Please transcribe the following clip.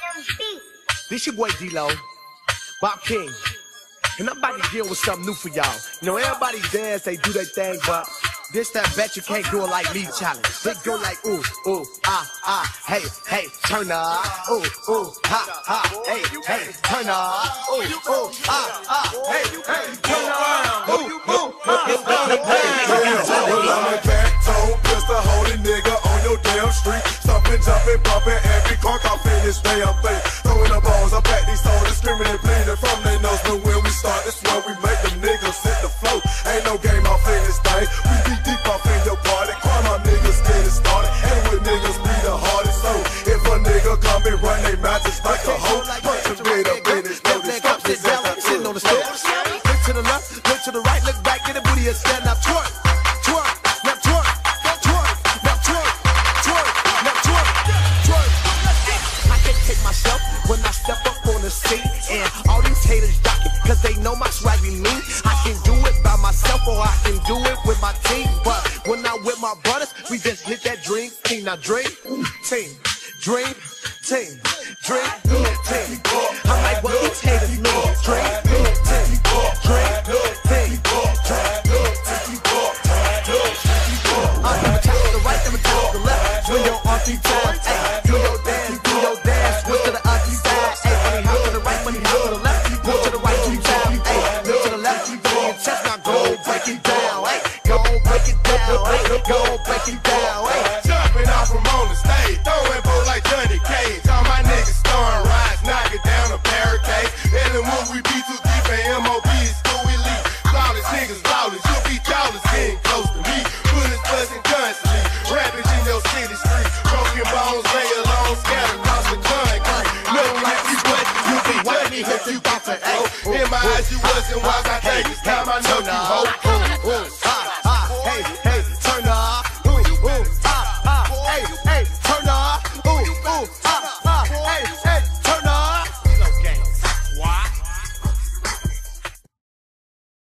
This your boy D-Lo, Bob King, and I'm about to deal with something new for y'all. You know, everybody dance, they do their thing, but this that bet you can't do it like me challenge. They go like ooh, ooh, hey, hey, turn up, ooh, ooh, hey, hey, turn up, ooh, ooh, hey, hey, turn up, ooh, ooh, Well, I'm a back tone, pistol holding nigga on your damn street. Stomping, jumping, bumping, every car off in this damn thing. Throwing the balls up at these soldiers, screaming and bleeding from their nose. But when we start, that's when we make them niggas hit the flow. Ain't no game off in this thing. We be deep off in your party. Call my niggas get it started. And with niggas be the hardest. So if a nigga come and run they matches like a hoe, punch him right up in his nose. Stop his ass sitting on the stairs. Look to the left, look to the right, look back, get a booty and stand up, twerk, twerk, now twerk, twerk, now twerk, twerk, now twerk, twerk. I can't take myself when I step up on the scene, and all these haters jocking, cause they know my swag be mean. I can do it by myself or I can do it with my team, but when I'm with my brothers, we just hit that dream team. Now dream team, dream team, dream team. I'm like, what these haters mean? Dream team, dream team, never tap to the right, never tap to the left. Swing your arm 3 times, ayy. Do your dance, switch to the other side, ayy. Funny hop to the right, funny hop to the left. Go to the right 2 times, ayy. Look to the left, you do your chest, now go break it down, ayy. Go break it down, ayy. Go break it down, ayy. jumping off from on the stage, throwing bows like Johnny Cage. All my niggas throwing rides, knocking down a barricade. And then when we be too deep and MOB is too elite. Flawless niggas, flawless, you'll be jawless getting close to me. Bullets buzzing constantly, rapping in your city street. Broken bones lay alone, scattered across the concrete. Knowing if you wasn't, you be judging if you get to go. In my eyes you wasn't wise, I take this time I know you hope. Hey,